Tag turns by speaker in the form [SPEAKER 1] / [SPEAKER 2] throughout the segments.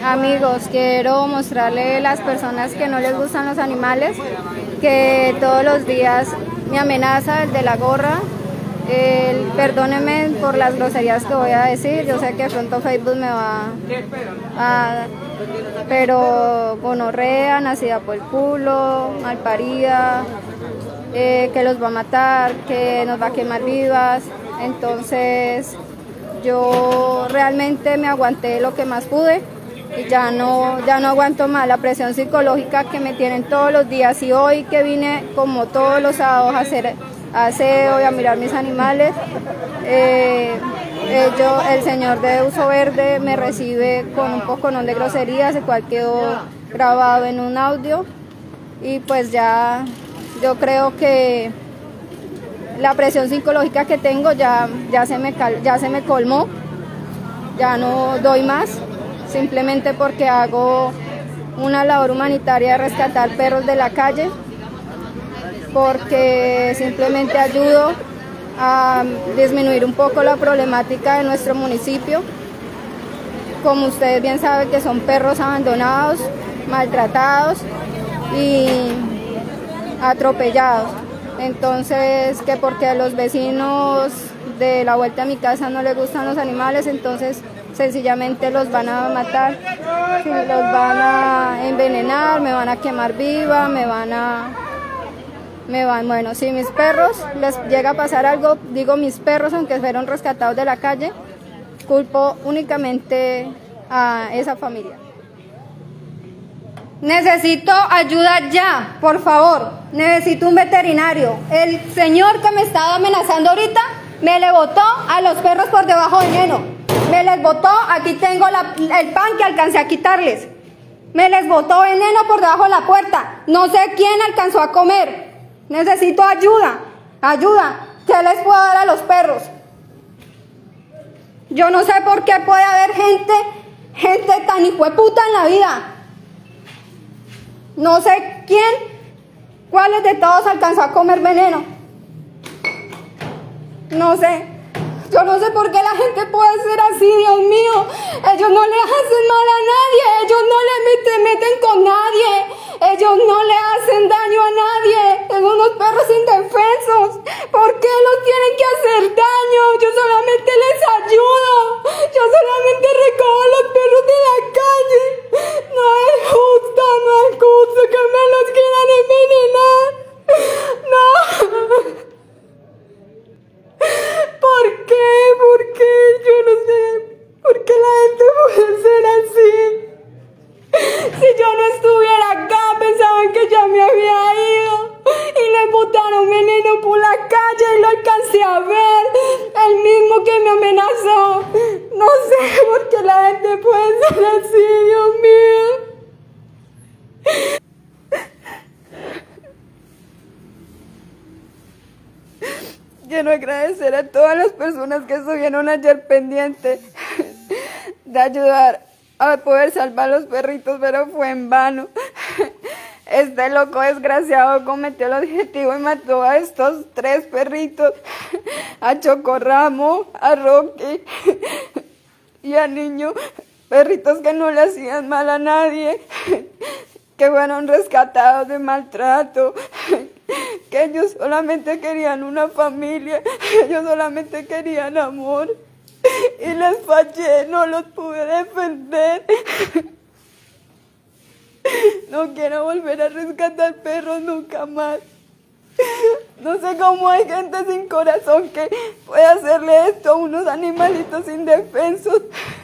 [SPEAKER 1] Amigos, quiero mostrarle a las personas que no les gustan los animales que todos los días me amenaza el de la gorra. Perdónenme por las groserías que voy a decir, yo sé que de pronto Facebook me va a... pero gonorrea, nacida por el culo, malparida, que los va a matar, que nos va a quemar vivas. Entonces yo realmente me aguanté lo que más pude y ya no aguanto más la presión psicológica que me tienen todos los días. Y hoy que vine como todos los sábados a hacer aseo y a mirar mis animales, el señor de uso verde me recibe con un poconón de groserías, el cual quedó grabado en un audio, y pues ya yo creo que la presión psicológica que tengo ya se me colmó, ya no doy más, simplemente porque hago una labor humanitaria de rescatar perros de la calle, porque simplemente ayudo a disminuir un poco la problemática de nuestro municipio. Como ustedes bien saben, que son perros abandonados, maltratados y atropellados. Entonces, que porque a los vecinos de la vuelta a mi casa no les gustan los animales, entonces sencillamente los van a matar, los van a envenenar, me van a quemar viva, bueno, si mis perros les llega a pasar algo, digo mis perros, aunque fueron rescatados de la calle, culpo únicamente a esa familia. Necesito ayuda ya, por favor, necesito un veterinario. El señor que me estaba amenazando ahorita me le botó a los perros por debajo del heno, me les botó, aquí tengo el pan que alcancé a quitarles, me les botó veneno por debajo de la puerta, no sé quién alcanzó a comer. Necesito ayuda, ¿qué les puedo dar a los perros? Yo no sé por qué puede haber gente tan hijueputa en la vida. No sé cuáles de todos alcanzó a comer veneno. No sé, yo no sé por qué la gente puede ser así, Dios mío. Ellos no le hacen mal a nadie, ellos no le meten con nadie, ellos no le hacen daño a nadie, son unos perros indefensos. ¿Por qué los tienen que hacer daño? Yo solamente les ayudo, yo solamente recojo a los perros de la calle. No es justo que me los quieran envenenar. No. ¿Por qué? Yo no sé. ¿Por qué la gente puede ser así? Si yo no estuviera acá, pensaban que ya me había ido. Y le botaron veneno por la calle y lo alcancé a ver. El mismo que me amenazó. No sé por qué la gente puede ser así, Dios mío. Quiero agradecer a todas las personas que estuvieron ayer pendientes de ayudar a poder salvar los perritos, pero fue en vano. Este loco desgraciado cometió el objetivo y mató a estos 3 perritos, a Chocorramo, a Rocky y a Niño, perritos que no le hacían mal a nadie, que fueron rescatados de maltrato, que ellos solamente querían una familia, ellos solamente querían amor, y les fallé, no los pude defender. No quiero volver a rescatar perros nunca más. No sé cómo hay gente sin corazón que puede hacerle esto a unos animalitos indefensos.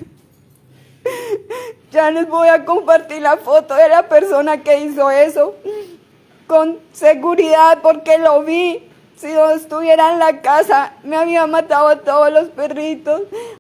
[SPEAKER 1] Ya les voy a compartir la foto de la persona que hizo eso, con seguridad, porque lo vi. Si no estuviera en la casa, me había matado a todos los perritos.